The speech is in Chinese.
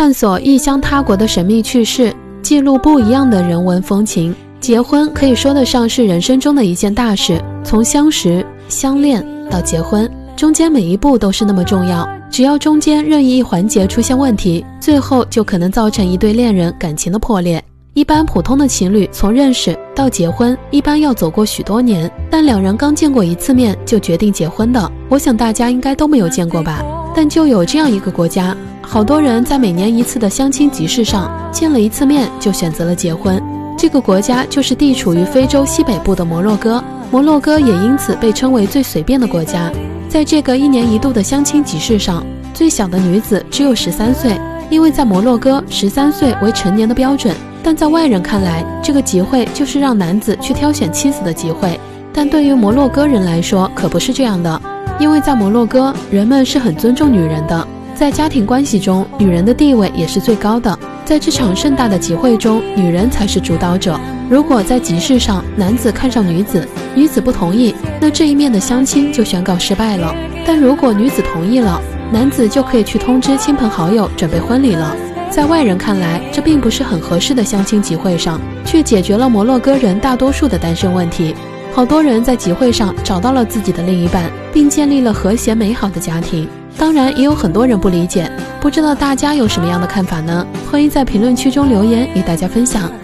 探索异乡他国的神秘趣事，记录不一样的人文风情。结婚可以说得上是人生中的一件大事，从相识、相恋到结婚，中间每一步都是那么重要。只要中间任意一环节出现问题，最后就可能造成一对恋人感情的破裂。一般普通的情侣从认识到结婚，一般要走过许多年，但两人刚见过一次面就决定结婚的，我想大家应该都没有见过吧。但就有这样一个国家，好多人在每年一次的相亲集市上见了一次面就选择了结婚。这个国家就是地处于非洲西北部的摩洛哥，摩洛哥也因此被称为最随便的国家。在这个一年一度的相亲集市上，最小的女子只有13岁，因为在摩洛哥13岁为成年的标准，但在外人看来，这个集会就是让男子去挑选妻子的集会。但对于摩洛哥人来说可不是这样的，因为在摩洛哥人们是很尊重女人的，在家庭关系中女人的地位也是最高的。在这场盛大的集会中，女人才是主导者。如果在集市上男子看上女子，女子不同意，那这一面的相亲就宣告失败了。但如果女子同意了，男子就可以去通知亲朋好友准备婚礼了。在外人看来，这并不是很合适的相亲集会上，却解决了摩洛哥人大多数的单身问题。好多人在集会上找到了自己的另一半，并建立了和谐美好的家庭。当然也有很多人不理解，不知道大家有什么样的看法呢？欢迎在评论区中留言与大家分享。